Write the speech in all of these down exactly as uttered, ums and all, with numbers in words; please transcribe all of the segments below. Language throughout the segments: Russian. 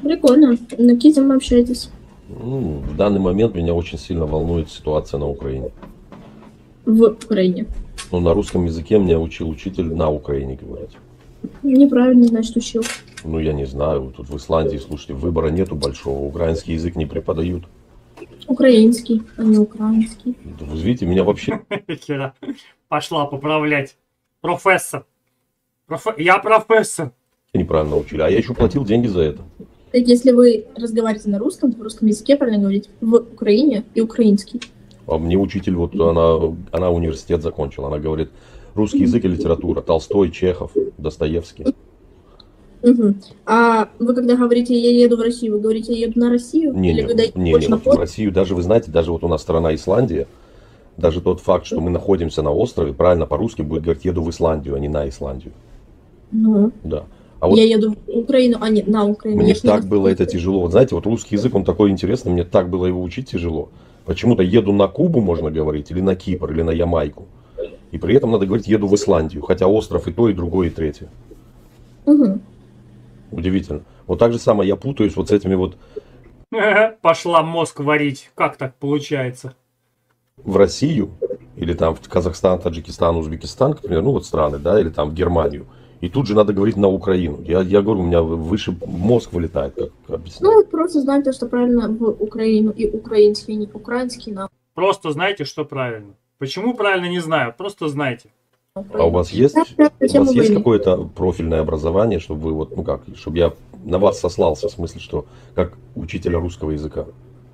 Прикольно. На какие темы общаетесь? Ну, в данный момент меня очень сильно волнует ситуация на Украине. В Украине. Ну, на русском языке меня учил учитель на Украине говорить. Неправильно, значит, учил. Ну, я не знаю, тут в Исландии, слушайте, выбора нету большого, украинский язык не преподают. Украинский, а не украинский. Вы видите, меня вообще Кира пошла поправлять. Профессор. Профе- Я профессор. неправильно учили, а я еще платил деньги за это. Так, если вы разговариваете на русском, то в русском языке правильно говорить в Украине и украинский. А мне учитель, вот она, она университет закончила, она говорит, русский язык и литература, Толстой, Чехов, Достоевский. Угу. А вы когда говорите «я еду в Россию», вы говорите «я еду на Россию»? Не, Или не, когда не, больше не, на вот в Россию, даже вы знаете, даже вот у нас страна Исландия, даже тот факт, что мы находимся на острове, правильно по-русски будет говорить «еду в Исландию», а не на Исландию. Ну, Да. А вот я еду в Украину, а не на Украину. мне Я ж не так на- было это тяжело. Вот знаете, вот русский язык, он такой интересный, мне так было его учить тяжело. Почему-то еду на Кубу, можно говорить, или на Кипр, или на Ямайку. И при этом надо говорить еду в Исландию, хотя остров и то, и другое, и третье. Мгм. Удивительно. Вот так же самое я путаюсь вот с этими вот Пошла мозг варить. Как так получается? в Россию, или там в Казахстан, Таджикистан, Узбекистан, к примеру, ну вот страны, да, или там в Германию. И тут же надо говорить на Украину. Я, я говорю, у меня выше мозг вылетает, как объяснять. Ну, вот просто знайте, что правильно в Украину и украинский, не украинский на Просто знаете, что правильно. Почему правильно, не знаю. Просто знайте. А у вас есть, Да, да, у тема вас есть войны. какое-то профильное образование, чтобы вы вот, ну как, чтобы я на вас сослался, в смысле, что как учителя русского языка?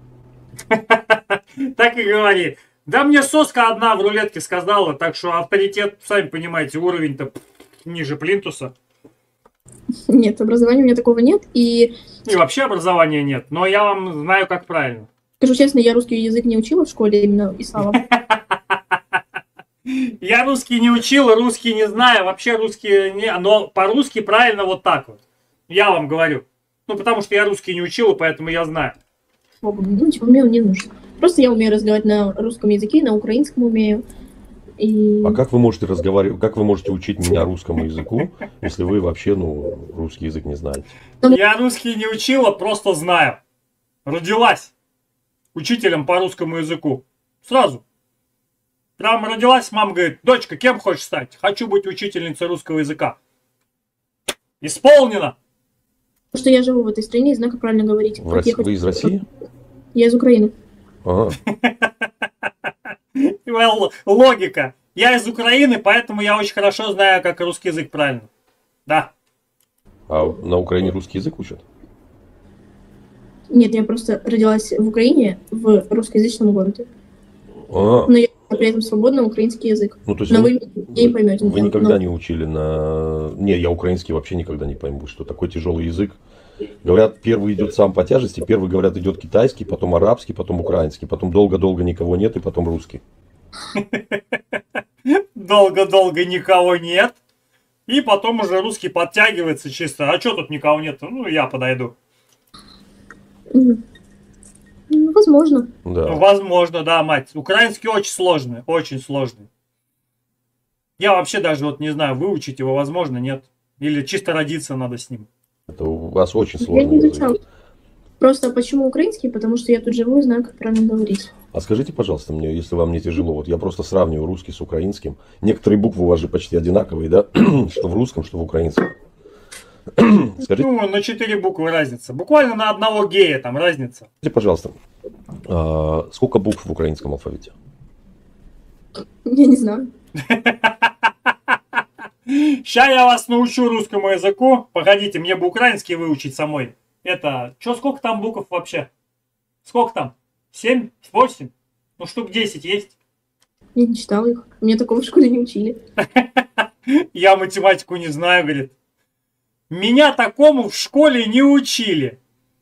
Так и говори. Да мне соска одна в рулетке сказала, так что авторитет, сами понимаете, уровень-то ниже плинтуса. Нет, образования у меня такого нет. И И вообще образования нет. Но я вам знаю, как правильно. скажу честно, я русский язык не учила в школе именно ислама. Я русский не учил, русский не знаю, вообще русский не... Но по-русски правильно вот так вот. Я вам говорю. Ну, потому что я русский не учил, и поэтому я знаю. Богу, ну, ничего мне не нужно. Просто я умею разговаривать на русском языке, на украинском умею. И А как вы можете разговаривать, как вы можете учить меня русскому языку, если вы вообще, ну, русский язык не знаете? Я русский не учила, просто знаю. Родилась учителем по русскому языку. Сразу. Прям родилась, мама говорит, дочка, кем хочешь стать? Хочу быть учительницей русского языка. Исполнено. потому что я живу в этой стране и знаю, как правильно говорить. В Как России, я хочу- вы из России? Я из Украины. Ага. Well, логика. Я из Украины, поэтому я очень хорошо знаю, как русский язык правильно. Да. А на Украине русский язык учат? Нет, я просто родилась в Украине, в русскоязычном городе. А, Но я при этом свободно украинский язык. ну то есть Но вы, вы не поймете. вы меня. никогда Но- не учили на... Не, я украинский вообще никогда не пойму, что такой тяжелый язык. Говорят, первый идет сам по тяжести, первый, говорят, идет китайский, потом арабский, потом украинский, потом долго-долго никого нет, и потом русский. Долго-долго никого нет. И потом уже русский подтягивается чисто. А что тут никого нет? Ну, я подойду. Мгм. Ну, возможно. Ну, Да. возможно, да, мать. Украинский очень сложный, очень сложный. Я вообще даже вот не знаю, выучить его возможно, нет. Или чисто родиться надо с ним. Это у вас очень Я сложный не изучала. язык. Просто почему украинский? Потому что я тут живу и знаю, как правильно говорить. А скажите, пожалуйста, мне, если вам не тяжело, вот я просто сравниваю русский с украинским. Некоторые буквы у вас же почти одинаковые, да? Что в русском, что в украинском. Скажите, Ну, на четыре буквы разница. Буквально на одного гея там разница. пожалуйста, а, сколько букв в украинском алфавите? Я не знаю. Сейчас я вас научу русскому языку. Погодите, мне бы украинский выучить самой. Это, что, сколько там букв вообще? Сколько там? Семь? Восемь? Ну, штук десять есть. Я не читала их. Мне такого в школе не учили. Я математику не знаю, говорит. Меня такому в школе не учили.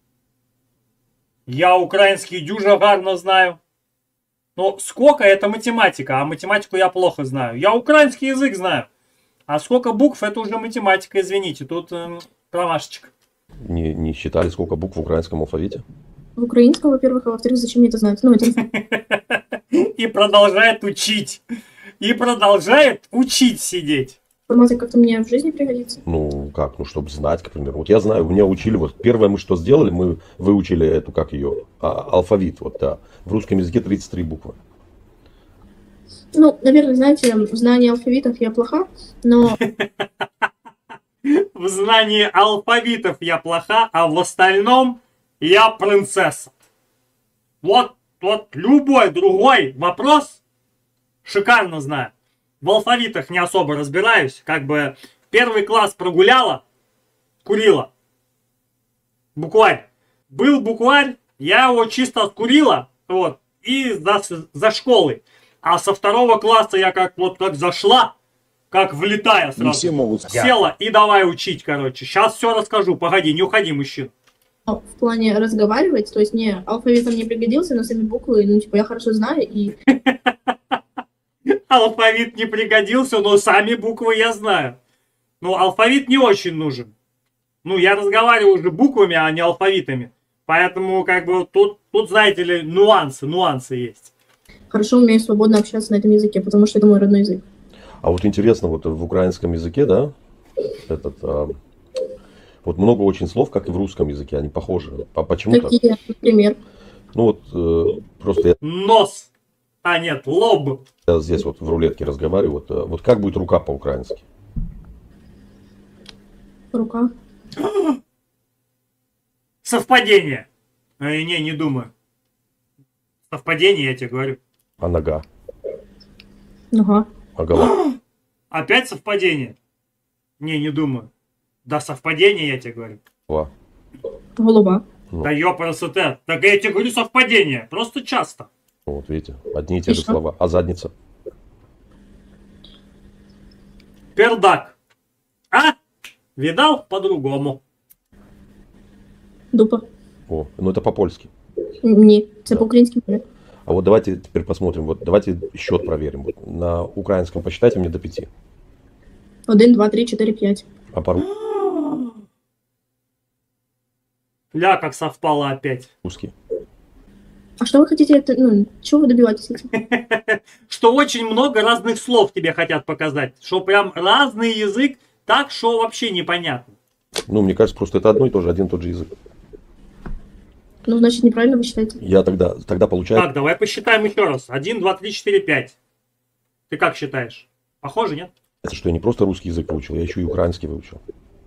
Я украинский дюжа гарно знаю. Но сколько это математика, а математику я плохо знаю. Я украинский язык знаю. А сколько букв это уже математика, извините, тут эм, промашечка. Не, не считали, сколько букв в украинском алфавите? В украинском, во-первых, а во-вторых, зачем мне это знать? Ну, это... И продолжает учить. И продолжает учить сидеть. Информация как-то мне в жизни пригодится. Ну, как, ну, чтобы знать, к примеру. Вот я знаю, меня учили, вот первое мы что сделали, мы выучили эту, как ее, а, алфавит, вот, да. В русском языке тридцать три буквы. Ну, наверное, знаете, в знании алфавитов я плоха, но В знании алфавитов я плоха, а в остальном я принцесса. Вот, вот любой другой вопрос шикарно знаю. В алфавитах не особо разбираюсь. Как бы первый класс прогуляла, курила. Букварь. Был букварь, я его чисто откурила, вот, и за, за школой. А со второго класса я как вот как зашла, как влетая сразу. Не все могут. Села и давай учить, короче. Сейчас все расскажу. Погоди, не уходи, мужчина. в плане разговаривать, то есть мне алфавитом не пригодился, но сами буквы, ну, типа, я хорошо знаю, и Алфавит не пригодился, но сами буквы я знаю. Ну, алфавит не очень нужен. Ну, я разговариваю уже буквами, а не алфавитами. Поэтому, как бы, тут, тут, знаете ли, нюансы, нюансы есть. хорошо умею свободно общаться на этом языке, потому что это мой родной язык. А вот интересно, вот в украинском языке, да, этот, а, вот много очень слов, как и в русском языке, они похожи. А почему так? Какие, например? Ну вот, э, просто я, Нос. А нет, лоб. я здесь вот в рулетке разговариваю, вот, э, вот как будет рука по-украински? Рука. Совпадение. Э, не, не думаю. Совпадение, я тебе говорю. А нога? Нога. А голова? Опять совпадение? Не, не думаю. Да, совпадение, я тебе говорю. Голова. Да ёпрст. Так я тебе говорю совпадение. Просто часто. Вот видите, одни и те И же что? слова. А задница? Пердак. А? Видал? По-другому. Дупа. О, ну это по-польски. Ні, це по-українськи мови. А вот давайте теперь посмотрим, вот давайте счет проверим. Вот на украинском посчитайте мне до пяти. Один, два, три, чотири, п'ять. А по Ля, как совпало опять. русски? А что вы хотите, это, ну, чего вы добиваетесь этим? Что очень много разных слов тебе хотят показать. Что прям разный язык, так что вообще непонятно. Ну, мне кажется, просто это одно и то же, один и тот же язык. Ну, значит, неправильно вы считаете. Я тогда, тогда получаю... Так, давай посчитаем еще раз. Один, два, три, четыре, пять. Ты как считаешь? Похоже, нет? что я не просто русский язык выучил, я еще и украинский выучил.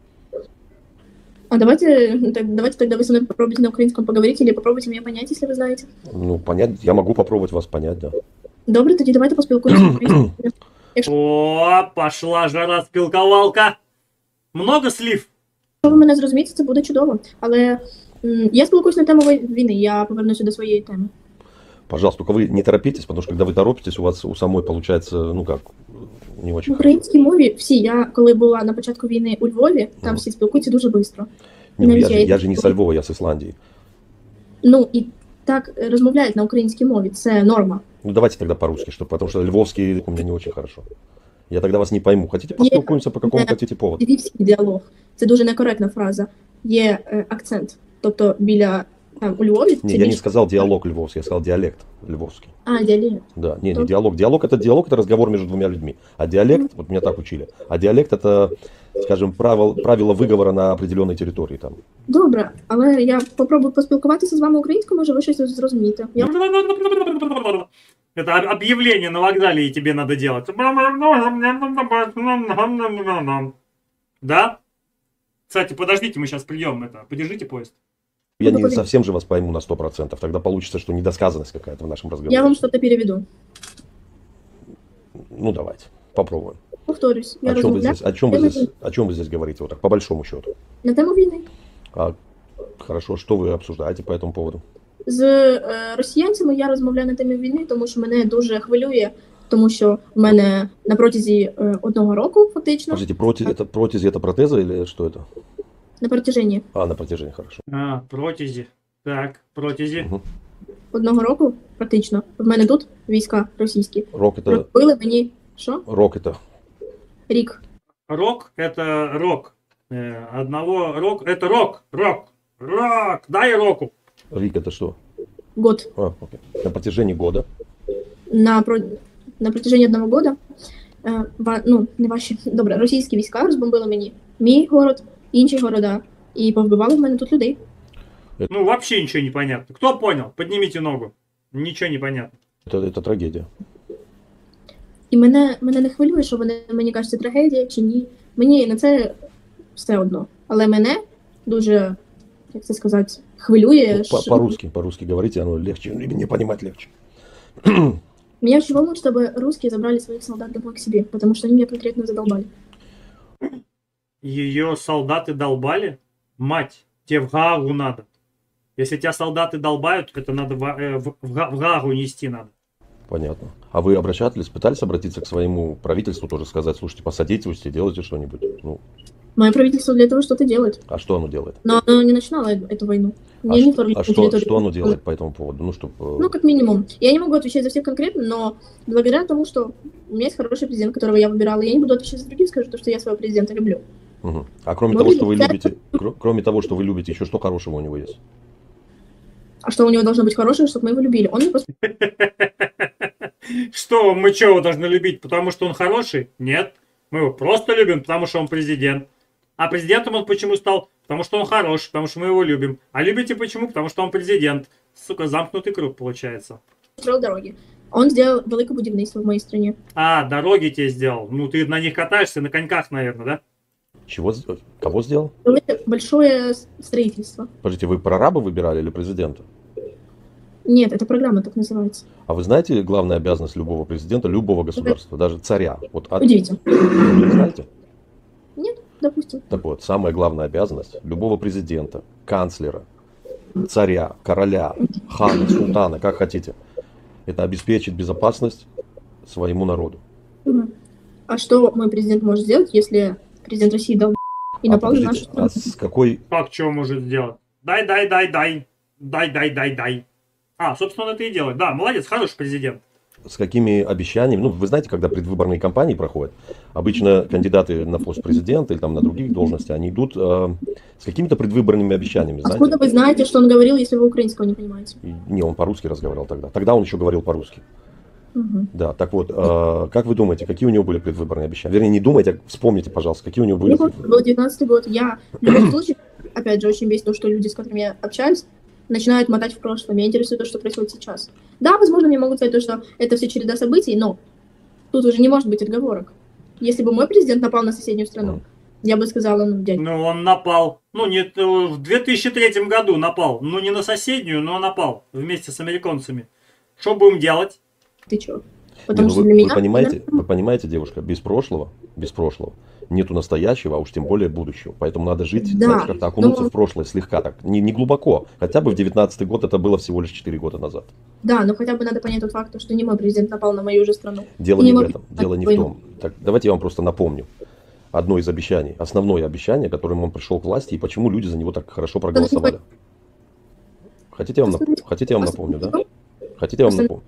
А давайте, так, давайте тогда вы со мной попробуйте на украинском поговорить или попробуйте меня понять, если вы знаете. Ну, понять, я могу попробовать вас понять, да. Добре, тоді давайте поспілкуємося українською. О, пошла жара спілковалка. Много слів? Якщо ви мене зрозумієте, це буде чудово. Але м, я спілкуюсь на тему вой- війни, я повернуся до своєї теми. Пожалуйста, только вы не торопитесь, потому что когда вы торопитесь, у вас у самой получается, ну как, не В очень хорошо. українській мові всі, я коли була на початку війни у Львові, там всі спілкуються дуже швидко. Не, ну, я, навіть же, я- я же не со Львова, я с Исландии. Ну і так е, розмовляють на українській мові, це норма. Ну давайте тогда по-русски, что, потому что львовский язык у меня не очень хорошо. Я тогда вас не пойму. Хотите поспілкуємося по какому Е, хотите поводу? Львівський діалог. Це дуже некоректна фраза. Є е, акцент. Тобто біля там у Львові це Не, я не більш... сказал диалог львовский, я сказал диалект львовский. А, діалект. Да, не, не Ну. диалог. Диалог это диалог, это разговор между двумя людьми. А диалект, вот меня так учили, а диалект это, скажем, правило, правило выговора на определенной территории там. Добре, але я попробую поспілкуватися з вами українською, може ви щось зрозумієте. Я Это об- объявление на вокзале и тебе надо делать. Да? Кстати, подождите, мы сейчас придем. Это, подержите поезд. Я Ну, не погоди. совсем же вас пойму на сто процентов. Тогда получится, что недосказанность какая-то в нашем разговоре. Я вам щось переведу. Ну давайте, попробуем. Повторюсь, я О чем, вы розмовляю здесь, о, чем вы Я здесь, о чем вы здесь говорите, вот так, по большому счету? на тему війни. А, хорошо, что вы обсуждаете по этому поводу? З е, росіянцями я розмовляю на темі війни, тому що мене дуже хвилює, тому що в мене на протязі е, одного року, фактично, Подождите, протез, это протези, это протеза или что это? на протяженні А, на протяжении, хорошо. А, протези. Так, протези. Мгм. одного року, практично, в мене тут війська російські Рок это, робили мені що? рок это, Рік. Рок это рок. Э, Одного рок это рок. Рок. Рок. Дай року. рик это что? Год. А, окей. На протяжении года. На, про... на протяжении одного года е, ва, ну, не ваші, добре, російські війська розбомбили мені мій город, інші города, і повбивали в мене тут людей. Ну, вообще ничего не понятно. Кто понял? Поднимите ногу. Ничего не понятно. Это, это трагедия. І мене, мене не хвилює, що вони, мені кажуть, це трагедія чи ні. Мені на це все одно. Але мене дуже, як це сказати, хвилює. Ну, по- що- По-русски, по-русски говорите, оно легче, мне понимать легче. Меня очень волнует, чтобы русские забрали своих солдат домой к себе, потому что они меня конкретно задолбали. Ее солдаты долбали? Мать, тебе в Гаагу надо. Если тебя солдаты долбают, это надо в, э, в, в Га- в Гаагу нести надо. Понятно. А вы обращались, пытались обратиться к своему правительству тоже сказать, слушайте, посодействуйте, делайте что-нибудь? Ну, Мое правительство для этого что-то делает. а что оно делает? Но оно не начинало э- эту войну. А, Не, не что, вторглись а на что, территорию. что оно делает по этому поводу? Ну, чтобы... Ну, как минимум. Я не могу отвечать за всех конкретно, но благодаря тому, что у меня есть хороший президент, которого я выбирала, я не буду отвечать за других, скажу, то, что я своего президента люблю. Мгм. А кроме Ну, того, что вы я- любите, кро- кроме того, что вы любите, еще что хорошего у него есть? А что у него должно быть хорошее, чтобы мы его любили? Он мне просто Что, мы что, его должны любить, потому что он хороший? Нет. Мы его просто любим, потому что он президент. А президентом он почему стал? Потому что он хороший, потому что мы его любим. А любите почему? Потому что он президент. Сука, замкнутый круг получается. строил дороги. Он сделал великое будівництво в моей стране. А, дороги тебе сделал. Ну, ты на них катаешься, на коньках, наверное, да? Чего? с- Кого сделал? Великое- Большое с- строительство. Подождите, вы прораба выбирали или президента? Нет, эта программа так называется. А вы знаете главная обязанность любого президента, любого государства, даже царя? Вот от... Удивительно. Вы не знаете? Нет, допустим. Так вот, самая главная обязанность любого президента, канцлера, царя, короля, хана, султана, как хотите, это обеспечить безопасность своему народу. Мгм. А что мой президент может сделать, если президент России дал и А, напал на нашу подождите, а страну? с какой... Как что может сделать? Дай, дай, дай, дай. Дай, дай, дай, дай. А, собственно, он это и делает. Да, молодец, хороший президент. С какими обещаниями, ну, вы знаете, когда предвыборные кампании проходят, обычно кандидаты на пост президента или там на других должностях, они идут э, с какими-то предвыборными обещаниями, знаете? Откуда вы знаете, что он говорил, если вы украинского не понимаете? И- не, он по-русски разговаривал тогда. Тогда он еще говорил по-русски. Мгм. Да, так вот, э, как вы думаете, какие у него были предвыборные обещания? Вернее, не думайте, а вспомните, пожалуйста, какие у него были Мне было предвыборные. был девятнадцатый год. Я в любом случае, опять же, очень бесит то, что люди, с которыми я общаюсь, начинают мотать в прошлое. Меня интересует то, что происходит сейчас. Да, возможно, мне могут сказать то, что это все череда событий, но тут уже не может быть отговорок. Если бы мой президент напал на соседнюю страну, Мгм. я бы сказала, ну, дядь, Ну, он напал. Ну, нет, э, в две тысячи третьем году напал. Ну, не на соседнюю, но напал. Вместе с американцами. Что будем делать? ты чё? Не, Потому ну что вы, для вы меня... понимаете, вы понимаете, девушка, без прошлого, без прошлого нету настоящего, а уж тем более будущего. Поэтому надо жить, Да, знаешь, как-то окунуться но- в прошлое слегка, так, не, не глубоко. Хотя бы в девятнадцатый год это было всего лишь четыре года назад. Да, но хотя бы надо понять тот факт, что не мой президент напал на мою же страну. Дело И не в мой этом, президент дело не в войну. том. Так, давайте я вам просто напомню. Одно из обещаний, основное обещание, которым он пришел к власти, и почему люди за него так хорошо проголосовали. Хотите, я вам, нап- Хотите, я вам напомню, да? Хотите, я вам напомню?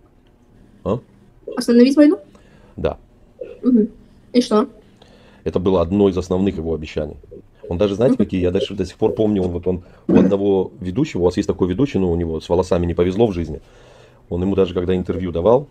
А? Остановить войну? Да. Мгм. И что? Это было одно из основных его обещаний. Он даже, знаете, какие, я даже до сих пор помню, он вот он у одного ведущего, у вас есть такой ведущий, но у него с волосами не повезло в жизни. Он ему даже, когда интервью давал,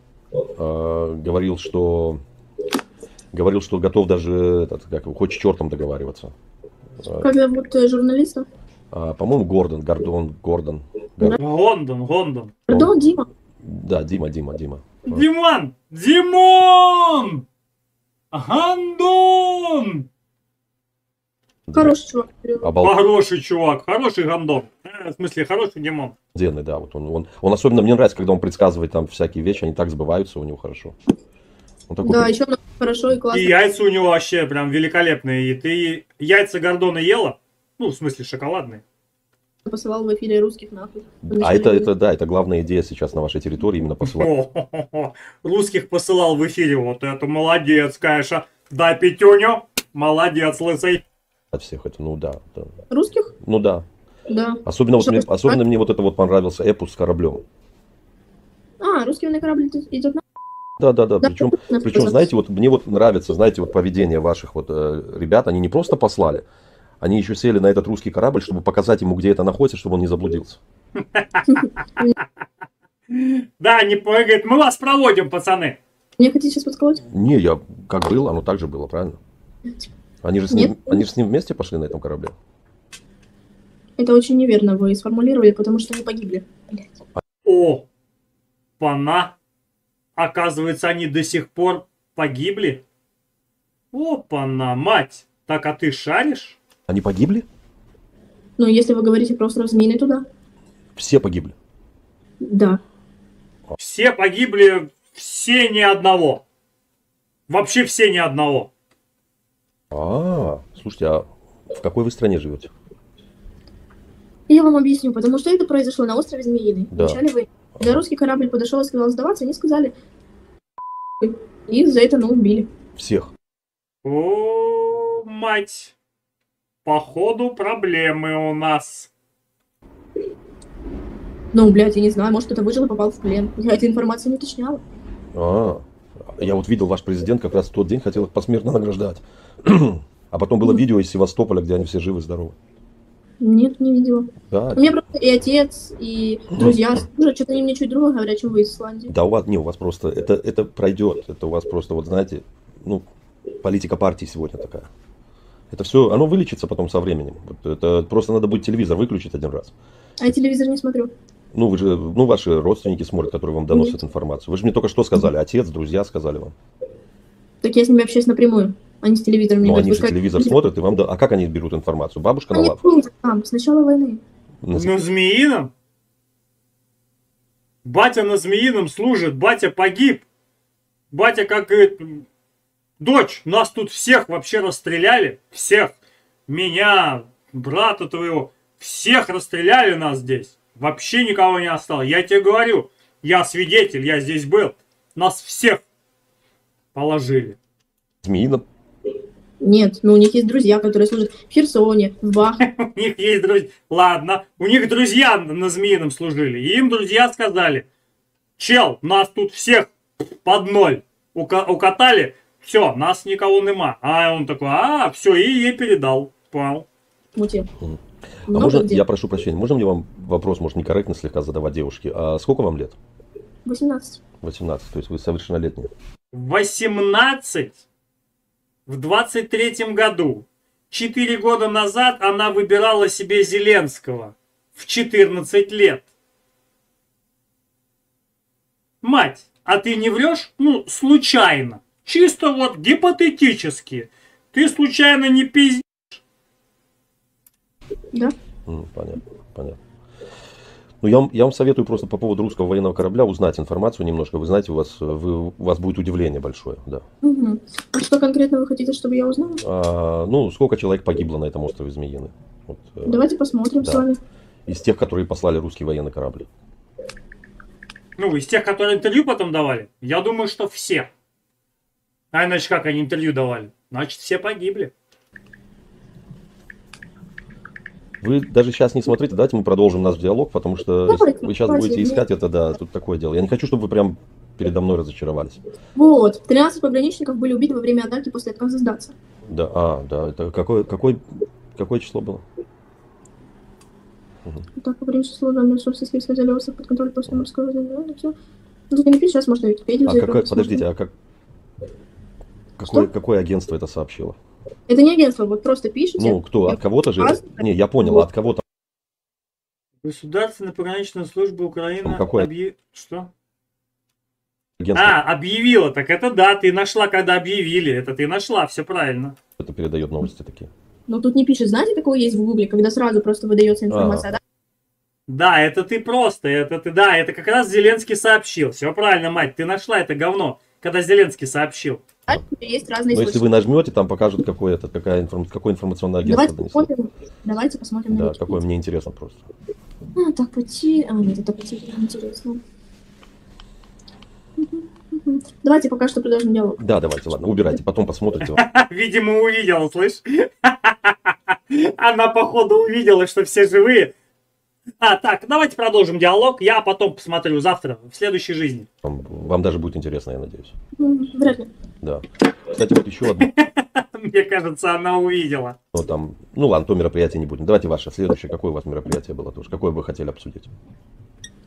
э, говорил, что говорил, что готов даже, этот, как его, хоть с чертом договариваться. Э, Как зовут э, журналиста? а, по-моему, Гордон, Гордон, Гордон. Гор- Гондон, Гондон. Пардон, Дима. Да, Дима, Дима, Дима. А. Диман! Димон! Гандон! Хороший чувак. Обал- Хороший чувак, хороший гандон. Э, в смысле, хороший Димон. Обалденный, да, вот он, он, он особенно, мне нравится, когда он предсказывает там всякие вещи, они так сбываются у него хорошо. Он такой Да, пред- еще хорошо и классно. И яйца у него вообще прям великолепные. И ты яйца Гордона ела? Ну, в смысле, шоколадные. Посылал в эфире русских нахуй. А это, это, да, это главная идея сейчас на вашей территории, именно посылать. О-хо-хо-хо. Русских посылал в эфире. Вот это молодец, конечно. Дай пятюню. Молодец, лысый. Всех это, ну да, да. Русских? Ну да. Да. Особенно, вот Что мне, посылать? особенно мне вот это вот понравился эпос с кораблем. А, русский военный корабль идет- идет на... Да, да, да. Да, Причем, на- причем, знаете, вот мне вот нравится, знаете, вот поведение ваших вот э, ребят. Они не просто послали, они еще сели на этот русский корабль, чтобы показать ему, где это находится, чтобы он не заблудился. Да, не говорит, мы вас проводим, пацаны. Мне хотите сейчас подколоть? Не, я как было, оно так же было, правильно? Они же с ним, Нет. они же с ним вместе пошли на этом корабле? Это очень неверно вы сформулировали, потому что они погибли. Блядь. О, пана. Оказывается, они до сих пор погибли. Опа-на, мать. Так, а ты шаришь? Они погибли? Ну, если вы говорите про остров Змеиный, то да. Все погибли. Да. Все погибли, все ни одного. Вообще все ни одного. А, слушайте, а в какой вы стране живете? Я вам объясню, потому что это произошло на острове Змеиный. Да. В начале войны. Когда русский корабль подошел и сказал сдаваться, они сказали, и за это, ну, убили. Всех. О, мать. Походу проблемы у нас. Ну, блядь, я не знаю, может, кто-то выжил и попал в плен. Я эту информацию не уточняла. А, я вот видел, ваш президент как раз в тот день хотел их посмертно награждать. А потом было видео из Севастополя, где они все живы и здоровы. Нет, не видела. Да, У меня просто и отец, и друзья служат, что-то они мне чуть другое говорят, чем вы из Исландии. да у вас, не, у вас просто, это, это пройдет, это у вас просто, вот знаете, ну, политика партии сегодня такая. Это все, оно вылечится потом со временем. Вот это просто надо будет телевизор выключить один раз. А я телевизор не смотрю. Ну, вы же, ну, ваши родственники смотрят, которые вам доносят информацию. Вы же мне только что сказали, отец, друзья сказали вам. Так я с ними общаюсь напрямую, а не с телевизором. Ну, они же телевизор смотрят, и вам, да- а как они берут информацию? Бабушка на Они лавке? служат там, с начала войны. На- На Змеином? Батя на Змеином служит, батя погиб. Батя как говорит, дочь, нас тут всех вообще расстреляли. Всех. Меня, брата твоего. Всех расстреляли нас здесь. Вообще никого не осталось. Я тебе говорю, я свидетель, я здесь был. Нас всех положили. Змеино. Нет, ну у них есть друзья, которые служат в Херсоне, в Бахмуте. У них есть друзья. Ладно, у них друзья на Змеином служили. И им друзья сказали, чел, нас тут всех под ноль ука- укатали. Все, нас никого нема. А он такой, а, все, и ей передал. Понял. А Много можно, где? я прошу прощения, можно мне вам вопрос, может, некорректно слегка задавать девушке? А сколько вам лет? восемнадцать. восемнадцать, то есть вы совершеннолетняя. восемнадцать в двадцать третьем году. Четыре года назад она выбирала себе Зеленского. В четырнадцать лет. Мать, а ты не врешь? Ну, случайно. Чисто вот гипотетически. Ты случайно не пиздишь? Да? М, понятно, понятно. Ну, я вам, я вам советую просто по поводу русского военного корабля узнать информацию немножко. Вы знаете, у вас, вы, у вас будет удивление большое, да. Угу. А что конкретно вы хотите, чтобы я узнала? А, ну, сколько человек погибло на этом острове Змеиный? Вот, э, Давайте посмотрим да. с вами. из тех, которые послали русский военный корабль. Ну, из тех, которые интервью потом давали, я думаю, что все. А иначе как они интервью давали? Значит, все погибли. Вы даже сейчас не смотрите, давайте мы продолжим наш диалог, потому что Давайте, если вы сейчас давайте, будете нет. искать это, да, тут такое дело. Я не хочу, чтобы вы прям передо мной разочаровались. Вот, тринадцать пограничников были убиты во время атаки после отказа сдаться. Да, а, да, это какое, какое, какое число было? Так, пограничная служба ресурсы сельского залёса под контроль после морского задания, все. Ну, тут не напишешь, сейчас можно Википедию А зайти, какое, посмотреть. подождите, а как, какое, Что? какое агентство это сообщило? Это не агентство, вот просто пишите. Ну, кто, от кого-то же? Раз. Не, я понял, Вот. от кого-то. Государственная пограничная служба Украины Ну, какое? объ- Что? Агентство А, объявила. Так это да, ты нашла, когда объявили. Это ты нашла, все правильно. это передает новости такие. Но тут не пишет, знаете, такое есть в гугле, когда сразу просто выдается информация, да? Да, это ты просто, это ты, да, это как раз Зеленский сообщил. Все правильно, мать, ты нашла это говно, когда Зеленский сообщил. Дальше есть разные Но если вы нажмете, там покажут, какое, это, какая информ- какое информационное агентство Давайте донесло. посмотрим, давайте посмотрим на Да, Википедию. какое мне интересно просто. А, так пойти. А, нет, это пойти интересно. Мгм, мгм. Давайте пока что продолжим диалог. Да, давайте, ладно, убирайте, потом посмотрите. Видимо, увидела, слышь? Она, походу, увидела, что все живые. А, так, давайте продолжим диалог. Я потом посмотрю завтра, в следующей жизни. Вам, вам даже будет интересно, я надеюсь. М, Вряд ли. Да. Кстати, вот еще одно. Мне кажется, она увидела. Ну, там, ну ладно, то мероприятие не будем. Давайте ваше следующее. Какое у вас мероприятие было тоже? Какое вы хотели обсудить?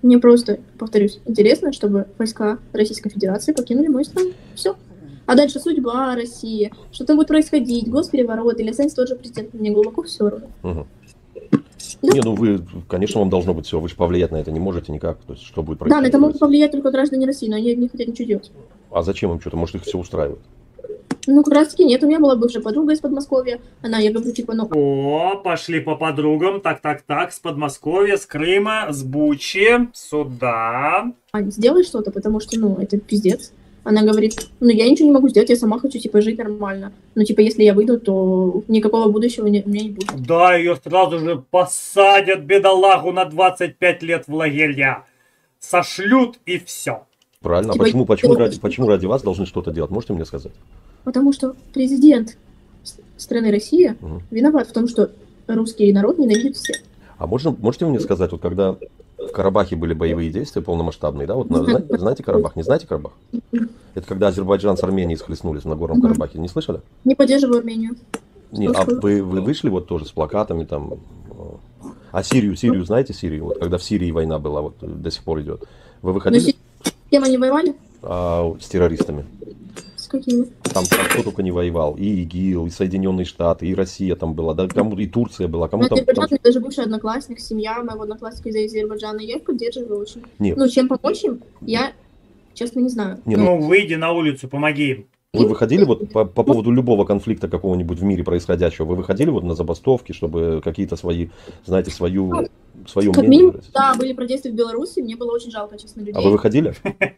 Мне просто, повторюсь, интересно, чтобы войска Российской Федерации покинули мою страну. Все. А дальше судьба России, что там будет происходить, госпереворот или останется тот же президент, мне глубоко все равно. Угу. Да. Не, ну вы, конечно, вам должно быть все. Вы же повлиять на это не можете никак. То есть, что будет Да, происходить? на это могут повлиять только граждане России, но они не хотят ничего делать. А зачем им что-то? Может, их все устраивает? Ну, как раз таки нет, у меня была бывшая подруга из Подмосковья, она, я говорю, типа, ну, О, пошли по подругам. Так, так, так. С Подмосковья, с Крыма, с Бучи. Сюда. Ань, сделай что-то, потому что, ну, это пиздец. Она говорит, ну, я ничего не могу сделать, я сама хочу, типа, жить нормально. Ну, типа, если я выйду, то никакого будущего не, у меня не будет. Да, ее сразу же посадят, бедолагу, на двадцать пять лет в лагеря. Сошлют и все. Правильно. А Типа, почему, почему, я- ради, почему ради вас должны что-то делать? Можете мне сказать? Потому что президент с- страны Россия Мгм. виноват в том, что русский народ ненавидит всех. А можно, можете вы мне сказать, вот когда в Карабахе были боевые действия полномасштабные, да? Вот на- Знаю. знаете, знаете Карабах? Не знаете Карабах? Это когда Азербайджан с Арменией схлестнулись в Нагорном Мгм. Карабахе. Не слышали? Не поддерживаю Армению. Не, а Слышала. вы, вы вышли вот тоже с плакатами там? э, А Сирию, Сирию, знаете Сирию? Вот когда в Сирии война была, вот э, до сих пор идет. Вы Но выходили с кем они воевали? а, с террористами? С какими? Там, там кто только не воевал. И ИГИЛ, и Соединенные Штаты, и Россия там была, да, кому и Турция была. Кому Ну, там, Азербайджан, там- это даже бывший одноклассник, семья моего одноклассника из Азербайджана, я их поддерживаю очень. Нет. Ну, чем помочь им, я, честно, не знаю. Не, Ну, выйди на улицу, помоги им. Вы выходили вот по, по поводу любого конфликта какого-нибудь в мире происходящего, вы выходили вот на забастовки, чтобы какие-то свои, знаете, свою, свое Как мнение минимум, выразить? да, были протесты в Беларуси, мне было очень жалко, честно, людей. А вы выходили?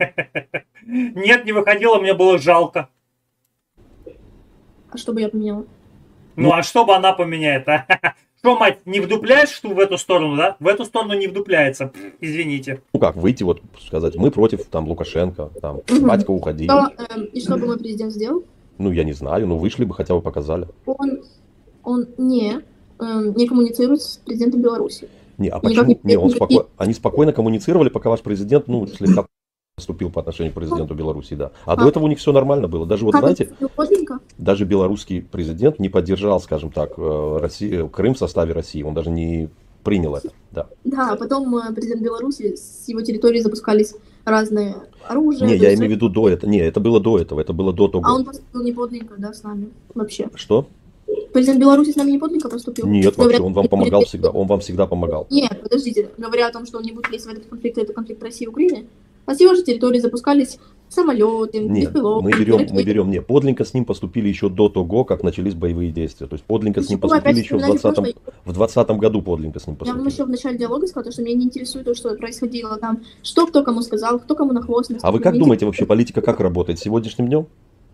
Нет, не выходила, мне было жалко. А что бы я поменяла? Ну, а что бы она поменяет, а? Что, мать, не вдупляешь что в эту сторону, да? В эту сторону не вдупляется. Пф, извините. Ну как, выйти вот, сказать, мы против там Лукашенко, там, Мгм. батька уходи. Что, эм, и что бы мой президент сделал? Ну я не знаю, ну вышли бы, хотя бы показали. Он, он не, эм, не коммуницирует с президентом Беларуси. Не, а Никак почему? не- Не, он не- споко... Они спокойно коммуницировали, пока ваш президент, ну, слегка поступил по отношению к президенту Беларуси, да. А до А. этого у них все нормально было. Даже вот, Как знаете, это плотненько? даже белорусский президент не поддержал, скажем так, э, Росси- Крым в составе России. Он даже не принял это. Да. Да, а потом э, президент Беларуси, с его территории запускались разные оружия. Не, то я есть- имею в виду до этого. Не, это было до этого. Это было до того. А он поступил не подлинно, да, с нами вообще. Что? Президент Беларуси с нами не подлинно поступил. Нет, вообще, Говорят, он вам не помогал будет- всегда. Он вам всегда помогал. Нет, подождите, говоря о том, что он не будет лезть в этот конфликт, это конфликт России и Украины, а с его же территории запускались самолеты, Нет, беспилотники, мы берем, мы ракеты. берем, не, подлинно с ним поступили еще до того, как начались боевые действия. То есть подлинно с ним Почему вы поступили опять еще в вспоминаете двадцатом, прошлое? в двадцатом году подлинно с ним Я вам еще поступили. в начале диалога сказала, что меня не интересует то, что происходило там, что кто кому сказал, кто кому на хвост А наступил. вы как Мне думаете вообще, политика как работает сегодняшним днем?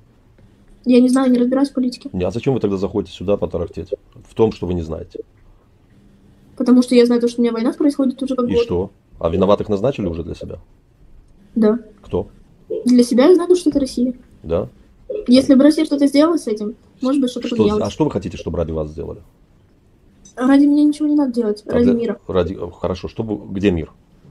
Я не знаю, не разбираюсь в политике. Не, а зачем вы тогда заходите сюда потарахтеть? В том, что вы не знаете. Потому что я знаю то, что у меня война происходит уже как И год. что? А виноватых назначили уже для себя? Да. Кто? Для себя я знаю, то, что это Россия. Да? Если бы Россия что-то сделала с этим, может быть, что-то Что, поменялось. а что вы хотите, чтобы ради вас сделали? Ради меня ничего не надо делать, А ради для- мира. Ради... Хорошо, чтобы... где мир?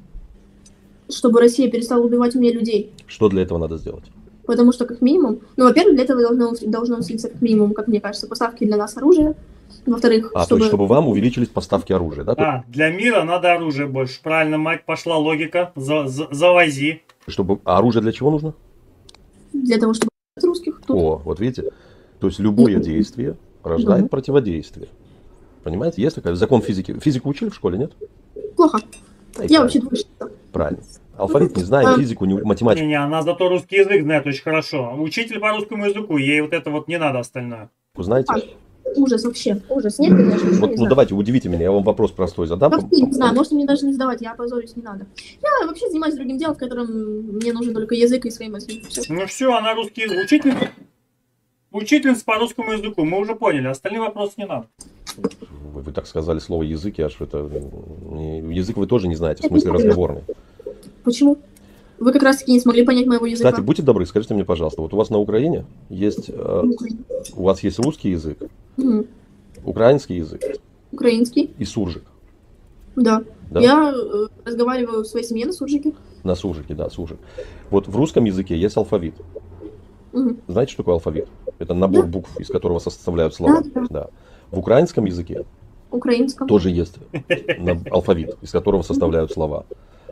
Чтобы Россия перестала убивать мне людей. Что для этого надо сделать? Потому что, как минимум, ну, во-первых, для этого должно, должно усилиться, как минимум, как мне кажется, поставки для нас оружия. Во-вторых, А, то чтобы... есть, чтобы вам увеличились поставки оружия, да? То А, для мира надо оружие больше. Правильно, мать, пошла логика. За- за- завози. есть, чтобы... А оружие для чего нужно? Для того, чтобы от русских тут. О, вот видите? То есть, любое действие рождает Мгм. противодействие. Понимаете? Есть такой закон физики. Физику учили в школе, нет? Плохо. Да, и Я правильно. вообще двоечница. Правильно. Алфавит не знаем, А. физику, не... математику. Не-не, она зато русский язык знает очень хорошо. Учитель по русскому языку, ей вот это вот не надо остальное. Знаете? А, ужас вообще. Ужас. Нет, конечно, Вот, не ну знаю. давайте, удивите меня, я вам вопрос простой задам. Вообще не знаю, можете мне даже не сдавать, я опозорюсь, не надо. Я вообще занимаюсь другим делом, в котором мне нужен только язык и свои мысли. Всё. Ну все, она русский язык. Учитель... Учительница по русскому языку, мы уже поняли, остальные вопросы не надо. Вы, вы так сказали слово язык, я аж это... не- Язык вы тоже не знаете, в смысле разговорный. Почему? Вы как раз таки не смогли понять моего языка. Кстати, будьте добры, скажите мне, пожалуйста, вот у вас на Украине есть... э, у вас есть русский язык, Мгм. украинский язык Украинский, и суржик. да. Да? Я э, разговариваю в своей семье на суржике. На суржике, да, суржик. Вот в русском языке есть алфавит. Мгм. Знаете, что такое алфавит? Это набор Да. букв, из которого составляют слова. Да, да. Да. В украинском языке Украинском. тоже есть на- алфавит, из которого составляют слова.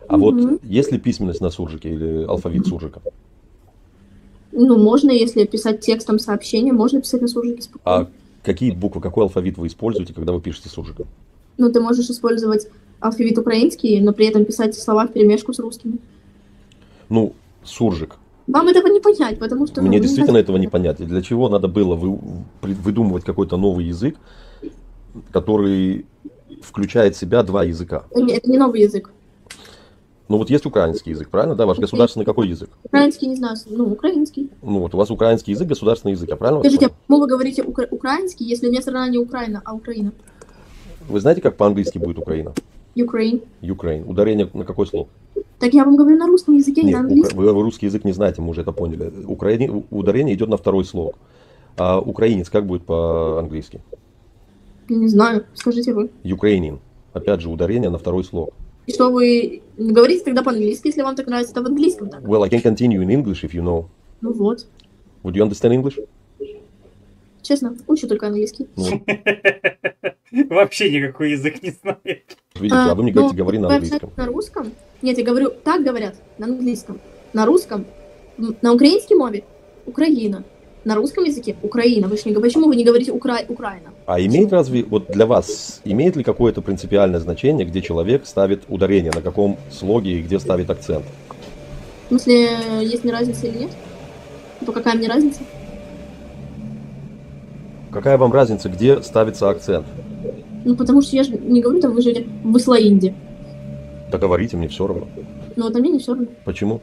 А Мгм. вот есть ли письменность на суржике или алфавит суржика? Ну, можно, если писать текстом сообщения, можно писать на суржике спокойно. А какие буквы, какой алфавит вы используете, когда вы пишете суржиком? Ну, ты можешь использовать алфавит украинский, но при этом писать слова вперемешку с русскими. Ну, суржик. Вам этого не понять, потому что... ну, Мне не действительно знаю. этого не понять. И для чего надо было вы, при- выдумывать какой-то новый язык, который включает в себя два языка? Это не- это не новый язык. Ну вот есть украинский язык, правильно? Да, ваш государственный какой язык? Украинский, не знаю, ну, украинский. Ну вот у вас украинский язык, государственный язык, я правильно вас Скажите, а понял? почему вы говорите укра- украинский, если у меня страна не Украина, а Украина? Вы знаете, как по-английски будет Украина? Ukraine. Ukraine. Ударение на какой слог? Так я вам говорю на русском языке, не Нет, на укра- английском. вы русский язык не знаете, мы уже это поняли. Украине- ударение идет на второй слог. А украинец как будет по-английски? Не знаю, скажите вы. Ukrainian. Опять же, ударение на второй слог. И что вы говорите тогда по-английски, если вам так нравится, это в английском так. Well, I can continue in English if you know. Ну вот. Would you understand English? Честно, учу только английский. Ну, Вообще никакой язык не знает. видите, а вы мне ну, говорите, говори на вы английском. общаетесь на русском? Нет, я говорю, так говорят, на английском. На русском, м, на украинской мове Украина. На русском языке Украина. Вы ж не, почему вы не говорите Укра... Украина? А имеет разве, вот для вас, имеет ли какое-то принципиальное значение, где человек ставит ударение, на каком слоге и где ставит акцент? В смысле, есть мне разница или нет? Типа, какая мне разница? Какая вам разница, где ставится акцент? Ну, потому что я же не говорю, там, вы живете в Ислаинде. Да говорите, мне все равно. Ну, вот а мне не все равно. Почему?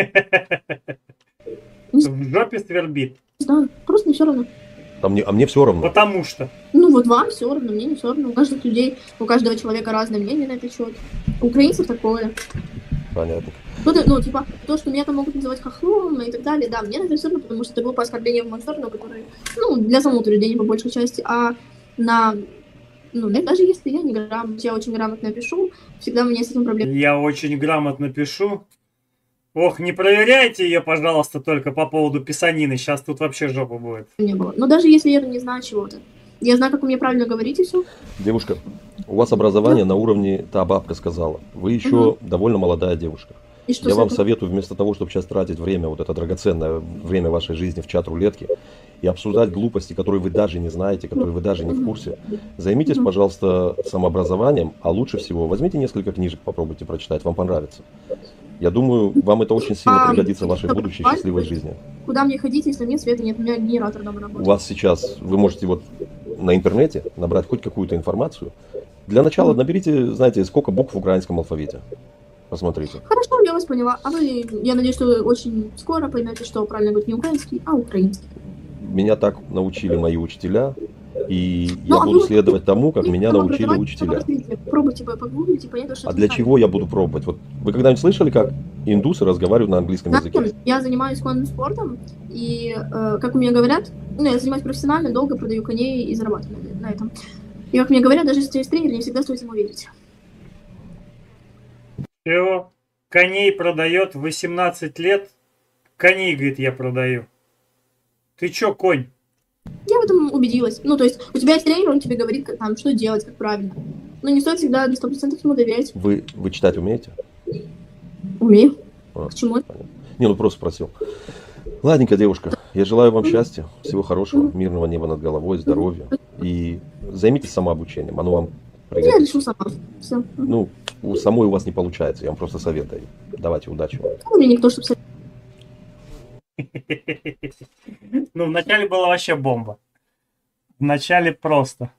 В жопе свербит. Не знаю, просто не все равно. А мне, а мне все равно. Потому что. Ну, вот вам все равно, мне не все равно. У каждых людей, у каждого человека разное мнение на этот счет. У украинцев такое. Понятно. Кто-то, ну, типа, то, что меня там могут называть хохлом и так далее, да, мне на это все равно, потому что это глупое оскорбление в мою сторону, которое, ну, для самоутверждения по большей части, а на, ну, да, даже если я не грамотно, я очень грамотно пишу, всегда у меня с этим проблем Я очень грамотно пишу. Ох, не проверяйте ее, пожалуйста, только по поводу писанины. Сейчас тут вообще жопа будет. не было. Но даже если я не знаю чего-то, я знаю, как у меня правильно говорить и все. Девушка, у вас образование на уровне, та бабка сказала. Вы еще довольно молодая девушка. И что Я с вам этого? советую, вместо того, чтобы сейчас тратить время, вот это драгоценное время вашей жизни в чат рулетки, и обсуждать глупости, которые вы даже не знаете, которые вы даже не в курсе, займитесь, Мгм. пожалуйста, самообразованием, а лучше всего возьмите несколько книжек, попробуйте прочитать, вам понравится. Я думаю, вам это очень сильно А, пригодится в вашей это будущей правильно? счастливой жизни. Куда мне ходить, если нет света, нет, у меня генератор дома У работает. вас сейчас, вы можете вот на интернете набрать хоть какую-то информацию. Для начала наберите, знаете, сколько букв в украинском алфавите. Посмотрите. Хорошо, я вас поняла. А вы, я надеюсь, что вы очень скоро поймете, что правильно говорить не украинский, а украинский. Меня так научили мои учителя, и Ну, я а буду вы- следовать тому, как Вы меня научили самообразование, учителя. саморазвитие. Пробуйте, по- погуглите, и понятно, что А это для правильно. чего я буду пробовать? Вот вы когда-нибудь слышали, как индусы разговаривают на английском Знаете, языке? я занимаюсь конным спортом, и, э, как у меня говорят, ну, я занимаюсь профессионально, долго продаю коней и зарабатываю на, на этом. И как мне говорят, даже если у тебя есть тренер, не всегда стоит ему верить. Чего? Коней продает в восемнадцать лет. Коней, говорит, я продаю. Ты чё, конь? Я в этом убедилась. Ну, то есть, у тебя есть тренер, он тебе говорит, как, там, что делать, как правильно. Но не стоит всегда на сто процентов ему доверять. Вы, вы читать умеете? Умею. А, К чему? Не, ну просто спросил. Ладненько, девушка, я желаю вам счастья, всего хорошего, мирного неба над головой, здоровья. И займитесь самообучением, оно вам Я пригодится. решу сама. Все. Ну, у самой у вас не получается, я вам просто советую. Давайте, удачи вам. Мне никто, чтобы... Ну, вначале была вообще бомба. Вначале просто.